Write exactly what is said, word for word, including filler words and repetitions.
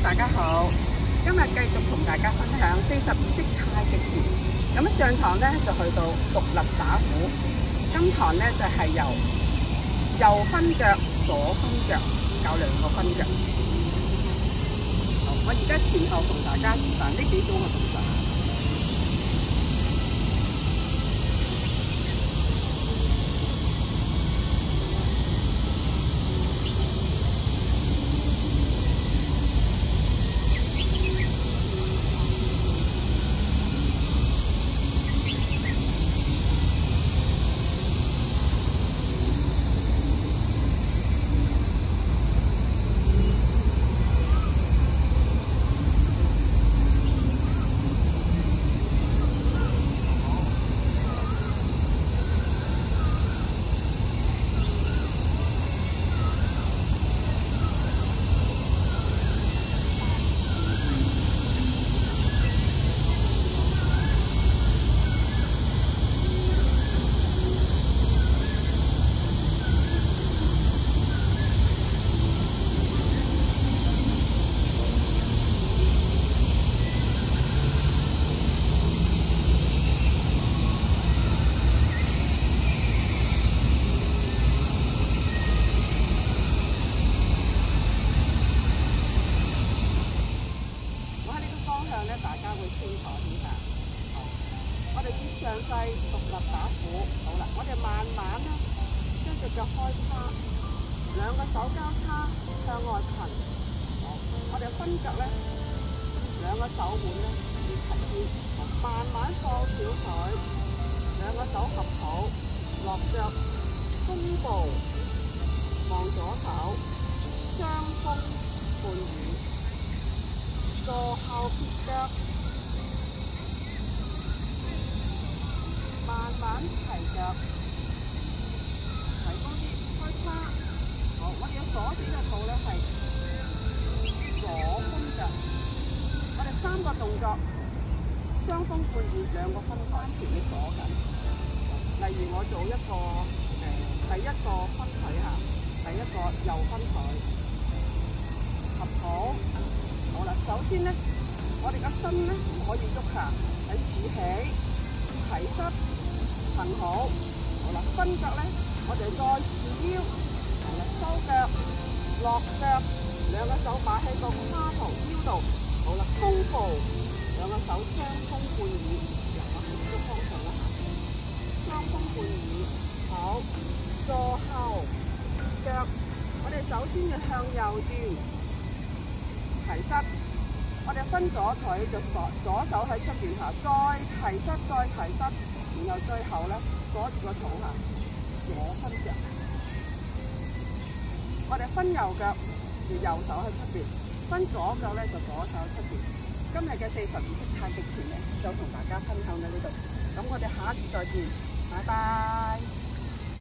大家好，今日繼續同大家分享四十二式太極拳。咁上堂咧就去到獨立打虎，今堂咧就係、是、由右分腳、左分腳，教兩個分腳。好，我而家前後同大家示範呢幾種嘅動作。大家會清楚啲㗎。好，我哋以上勢獨立打虎。好啦，我哋慢慢咧將隻腳開叉，兩個手交叉向外騰。好，我哋分腳咧，兩個手腕咧要齊啲。慢慢放小腿，兩個手合抱，落腳弓步，望左手，雙風半雨。坐後撇腳，慢慢提腳，提高啲，開叉。好，我哋要鎖死嘅步咧係左分腳。我哋三個動作，雙風半雨兩個分台，前面鎖緊。例如我做一個誒、呃、第一個分腿嚇，第一個右分腿，合抱。好啦，首先咧，我哋個身咧唔可以喐下，喺豎起、提膝、行好。好啦，分腳咧，我哋再豎腰，係啦，收腳、落腳，兩個手擺喺個胯頭腰度。好啦，弓步，兩個手雙風半雨，由我哋呢個方向啦嚇，雙風半雨。好，坐後腳，我哋首先要向右轉。提膝，我哋分左腿就左左手喺出邊下，再提膝，再提膝，然後最後咧鎖住個肚下，左分腳。我哋分右腳，就右手喺出邊；分左腳咧就左手喺出邊。今日嘅四十二式太極拳咧，就同大家分享到呢度。咁我哋下一次再見，拜拜。